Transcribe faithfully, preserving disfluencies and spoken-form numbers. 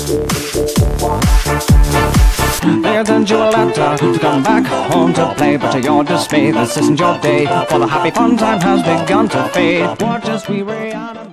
They send you a letter to come back home to play, but to your dismay, this isn't your day, for the happy fun time has begun to fade. Watch as we reanimate.